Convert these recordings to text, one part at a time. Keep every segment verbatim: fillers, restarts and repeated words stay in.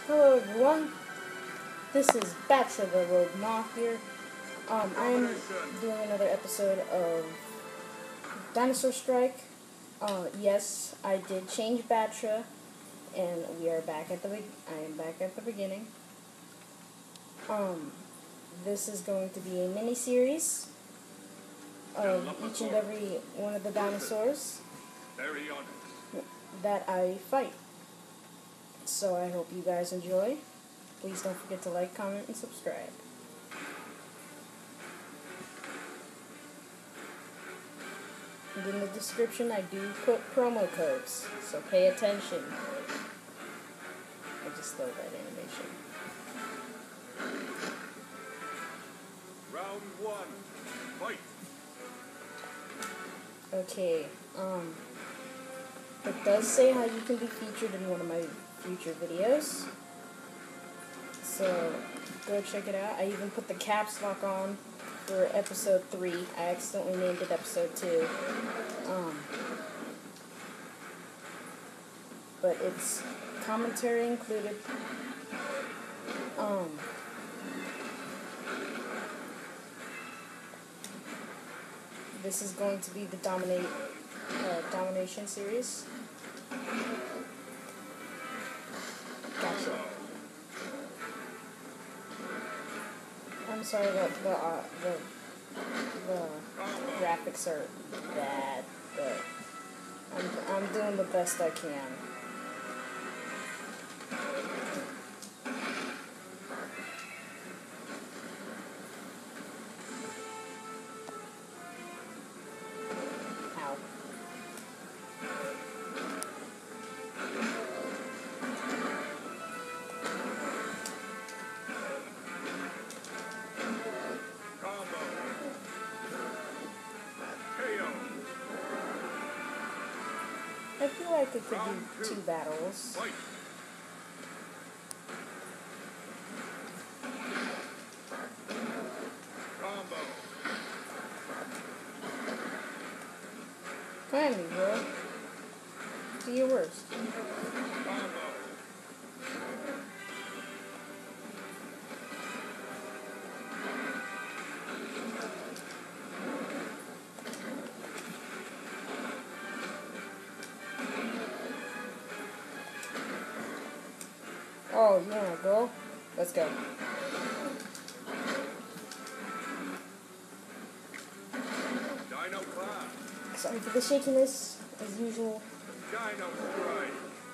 Hello everyone, this is Batra the Rogue Moth here. Um, I'm doing another episode of Dinosaur Strike. Uh, yes, I did change Batra, and we are back at the be- I am back at the beginning. Um, this is going to be a mini-series of each and every one of the dinosaurs that I fight. So I hope you guys enjoy. Please don't forget to like, comment, and subscribe. And in the description I do put promo codes, so pay attention. I just love that animation. Round one, fight. Okay, um, it does say how you can be featured in one of my future videos. So, go check it out. I even put the caps lock on for episode three. I accidentally named it episode two. Um, but it's commentary included. Um, this is going to be the Dominate, uh, Domination series. Gotcha. I'm sorry that the, uh, the, the graphics are bad, but I'm, I'm doing the best I can. Ow. I feel like it could do two battles. Finally, bro. Do your worst. Oh, you wanna go? Let's go. Dino class. Sorry for the shakiness, as usual. Dino strike.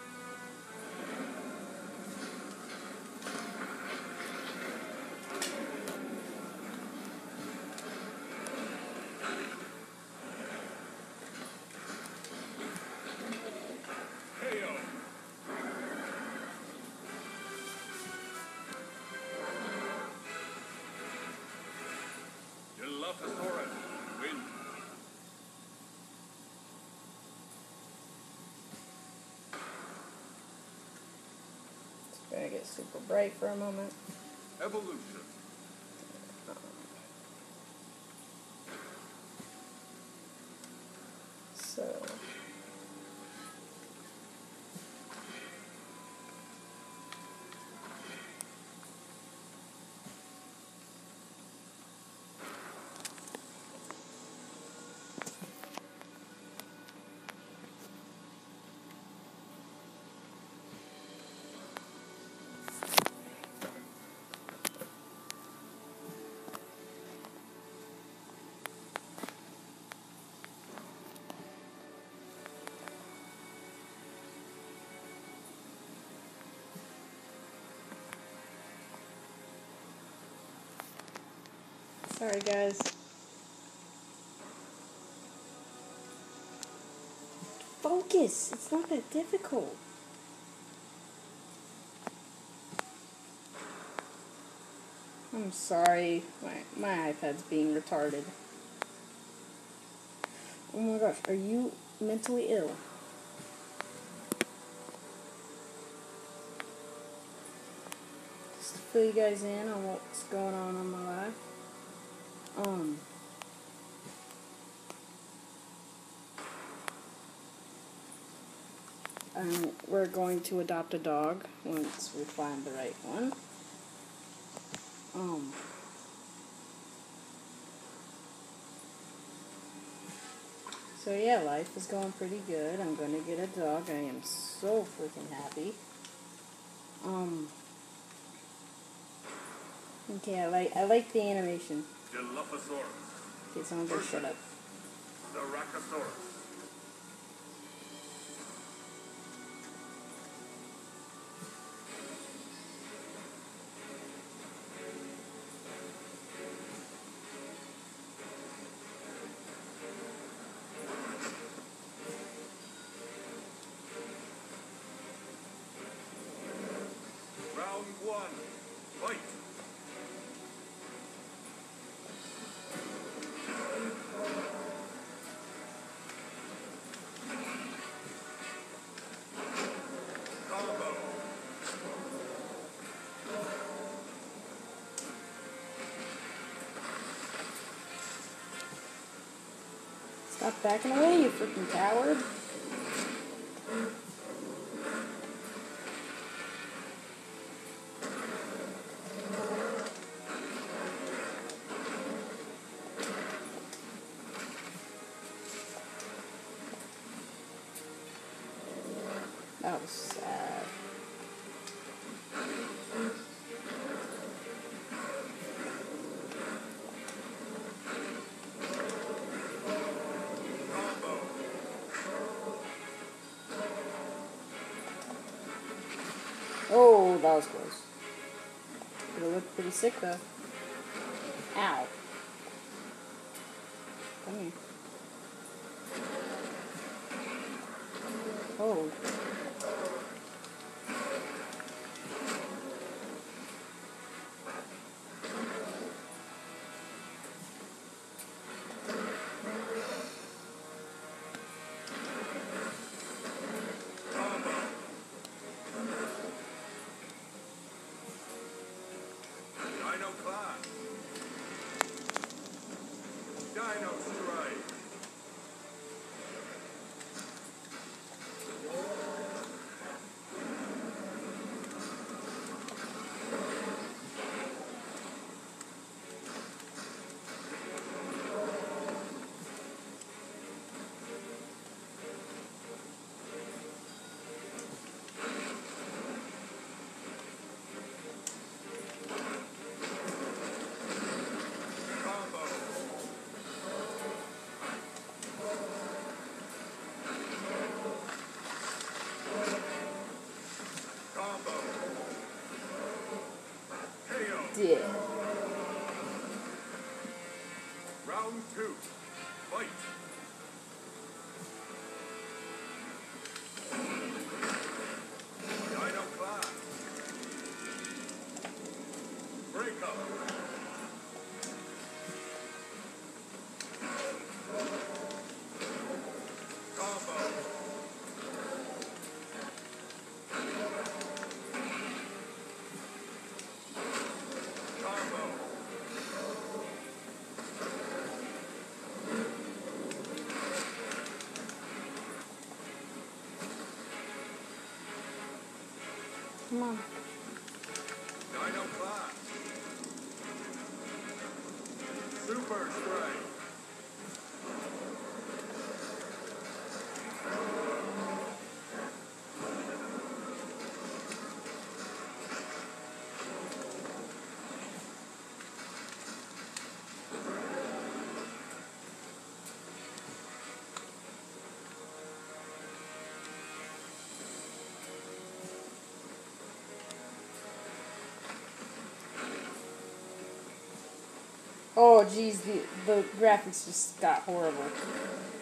K O. Dilophosaurus wins. It's gonna get super bright for a moment. Evolution. So. Sorry, guys. Focus! It's not that difficult. I'm sorry. My, my iPad's being retarded. Oh my gosh, are you mentally ill? Just to fill you guys in on what's going on in my life. Um... Um, we're going to adopt a dog once we find the right one. Um, so yeah, life is going pretty good. I'm going to get a dog. I am so freaking happy. Um, okay, I like I like the animation. Dilophosaurus. Okay, someone just shut up. Styracosaurus. Round one. Fight. Combo. Stop backing away, you freaking coward. That was sad. Combo. Oh, that was close. It looked pretty sick though. Ow. Come here. Oh. Dino Clash. Dino Strike. Combo. Combo. K O. Yeah. Round two. Fight. Dino Clash. Break up. Combo. Combo. Come on. Dino Clash. Super Strike. Oh, geez, the, the graphics just got horrible.